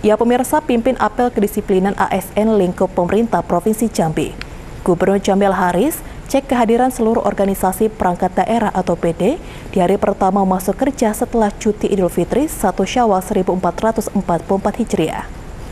Ya pemirsa, pimpin apel kedisiplinan ASN lingkup pemerintah Provinsi Jambi. Gubernur Jambi Al-Haris cek kehadiran seluruh organisasi perangkat daerah atau PD di hari pertama masuk kerja setelah cuti Idul Fitri 1 Syawal 1444 Hijriah.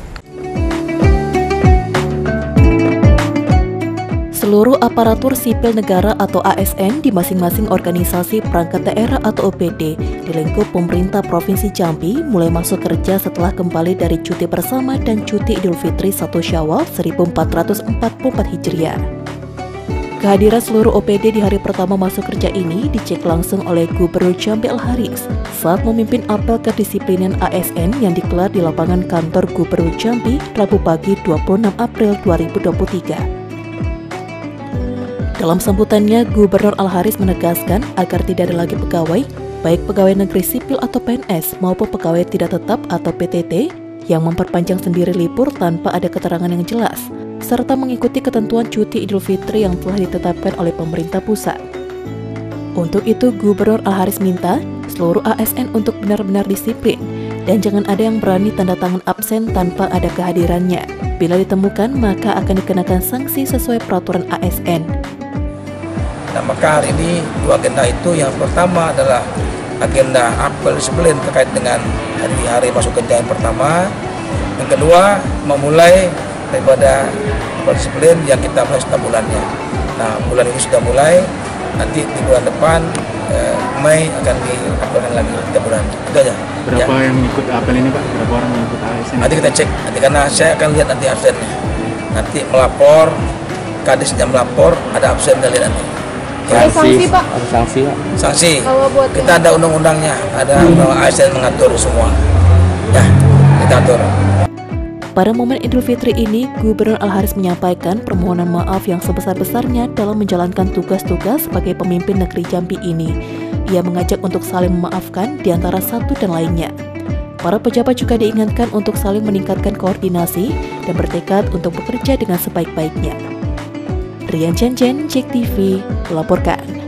Seluruh aparatur sipil negara atau ASN di masing-masing organisasi perangkat daerah atau OPD di lingkup pemerintah Provinsi Jambi mulai masuk kerja setelah kembali dari cuti bersama dan cuti Idul Fitri 1 Syawal 1444 Hijriah. Kehadiran seluruh OPD di hari pertama masuk kerja ini dicek langsung oleh Gubernur Jambi Al-Haris saat memimpin apel kedisiplinan ASN yang digelar di lapangan kantor Gubernur Jambi Rabu pagi 26 April 2023. Dalam sambutannya, Gubernur Al-Haris menegaskan agar tidak ada lagi pegawai, baik pegawai negeri sipil atau PNS maupun pegawai tidak tetap atau PTT, yang memperpanjang sendiri libur tanpa ada keterangan yang jelas, serta mengikuti ketentuan cuti Idul Fitri yang telah ditetapkan oleh pemerintah pusat. Untuk itu, Gubernur Al-Haris minta seluruh ASN untuk benar-benar disiplin dan jangan ada yang berani tanda tangan absen tanpa ada kehadirannya. Bila ditemukan, maka akan dikenakan sanksi sesuai peraturan ASN. Nah, maka hari ini dua agenda itu, yang pertama adalah agenda apel disiplin terkait dengan hari masuk kerja yang pertama. Yang kedua, memulai daripada apel disiplin yang kita mulai setiap bulannya. Nah, bulan ini sudah mulai, nanti di bulan depan Mei akan diapelkan lagi setiap bulan. Itu aja. Berapa yang ikut apel ini Pak? Berapa orang yang ikut ASN? Nanti kita cek, nanti karena saya akan lihat nanti absennya. Nanti melapor, kadisnya melapor, ada absen kita lihat nanti. Ada sanksi Pak? Ada sanksi Pak? Sanksi, buat kita ada undang-undangnya, ada undang ASN mengatur semua. Ya, kita atur. Pada momen Idul Fitri ini, Gubernur Al-Haris menyampaikan permohonan maaf yang sebesar-besarnya dalam menjalankan tugas-tugas sebagai pemimpin negeri Jambi ini. Ia mengajak untuk saling memaafkan di antara satu dan lainnya. Para pejabat juga diingatkan untuk saling meningkatkan koordinasi dan bertekad untuk bekerja dengan sebaik-baiknya. Rian Jen, JEK TV, melaporkan.